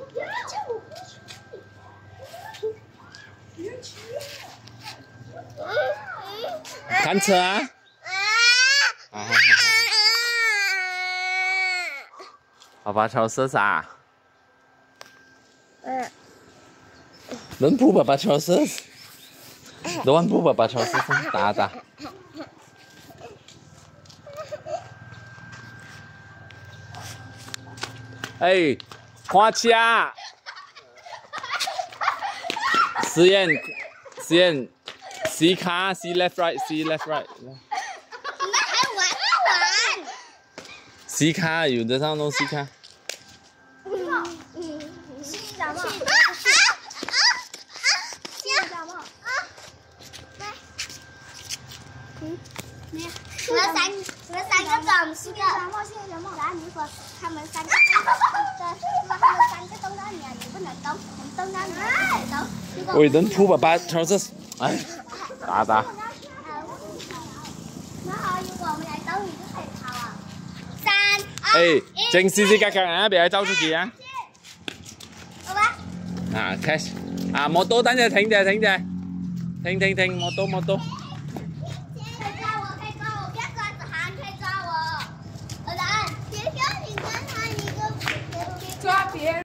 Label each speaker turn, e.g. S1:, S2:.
S1: 看车啊！啊！爸爸超色啥？能扑爸爸超色？能扑爸爸超色？打打。哎，看车！实验，C 卡 ，C left right，C left right。
S2: 你们还玩
S1: C 卡有的上弄 C 卡。
S2: 新感冒。新感冒。来。我们三个怎么是的？感冒，新感冒。来，你说他们三个，他们三个动到你，你不能动，你动到你不能动。
S1: 喂，能扑爸爸超色？哎，打打。
S2: 那好，如果我们来动，你就可以跑啊。3、2、
S1: 哎，正時時格格啊，別走出去啊！
S2: 好吧。
S1: 啊 ，cash， 啊，摩托等陣停住，停，摩托。
S2: 可以抓我，不要抓子涵，可以抓我。儿子，别叫你跟他一个，
S3: 抓别人。